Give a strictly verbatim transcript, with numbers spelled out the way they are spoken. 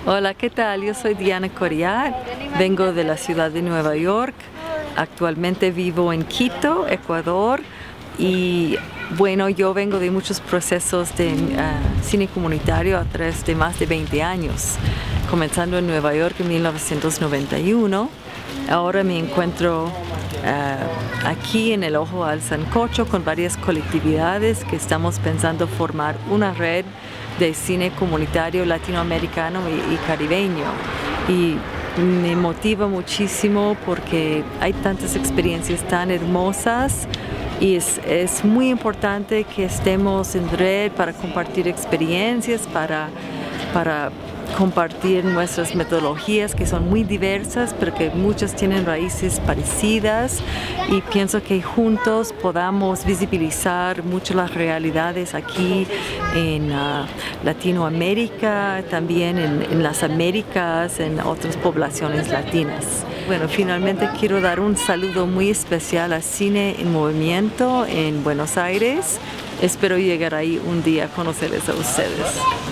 Hola, ¿qué tal? Yo soy Diana Coriat, vengo de la ciudad de Nueva York, actualmente vivo en Quito, Ecuador, y bueno, yo vengo de muchos procesos de uh, cine comunitario a través de más de veinte años, comenzando en Nueva York en mil novecientos noventa y uno. Ahora me encuentro uh, aquí en el Ojo al Sancocho con varias colectividades que estamos pensando formar una red de cine comunitario latinoamericano y, y caribeño. Y me motiva muchísimo porque hay tantas experiencias tan hermosas y es, es muy importante que estemos en red para compartir experiencias, para, para compartir nuestras metodologías que son muy diversas, pero que muchas tienen raíces parecidas, y pienso que juntos podamos visibilizar mucho las realidades aquí en uh, Latinoamérica, también en, en las Américas, en otras poblaciones latinas. Bueno, finalmente quiero dar un saludo muy especial a Cine en Movimiento en Buenos Aires. Espero llegar ahí un día a conocerles a ustedes.